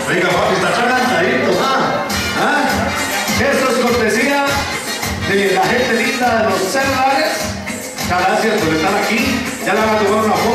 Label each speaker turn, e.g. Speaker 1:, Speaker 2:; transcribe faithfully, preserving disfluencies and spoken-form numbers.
Speaker 1: Venga, papi, está chalantadito, ¿ah? ¿Ah? Esto es cortesía de la gente linda de los celulares. Muchas gracias por estar aquí. Ya le van a tomar una foto.